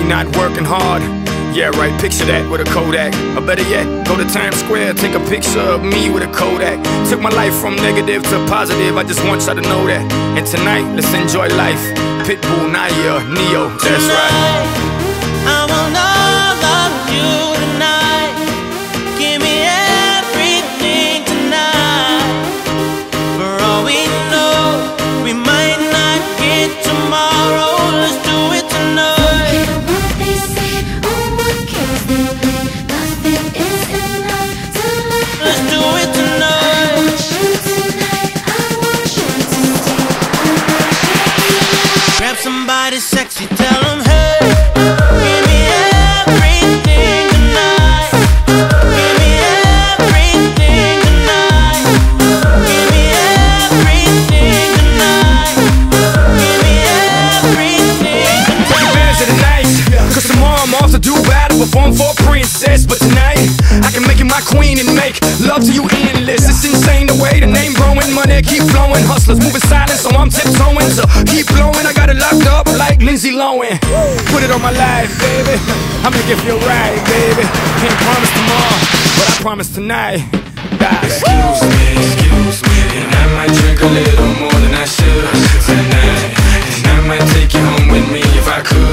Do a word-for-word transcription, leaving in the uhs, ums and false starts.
not working hard. Yeah, right, picture that with a Kodak. Or better yet, go to Times Square, take a picture of me with a Kodak. Took my life from negative to positive, I just want y'all to know that. And tonight, let's enjoy life. Pitbull, Naya, Neo, that's right. I want all of you tonight. Give me everything tonight. For all we know, we might not get tomorrow. Let's do it tonight. Let's do it tonight. Grab somebody sexy, tell them hey. Give me everything tonight. Give me everything tonight. Give me everything tonight. Give me everything tonight. Take advantage of the night, cause tomorrow I'm off to do battle, perform for a princess. But tonight, I can make you my queen and make love to you endless. It's insane the way the name growing, money keep flowing. Hustlers moving silent, so I'm tiptoeing. So keep blowing, I got it locked up like Lindsay Lohan. Put it on my life, baby, I'ma give you a ride, baby. Can't promise tomorrow, but I promise tonight. Die. Excuse me, excuse me, and I might drink a little more than I should tonight. And I might take you home with me if I could.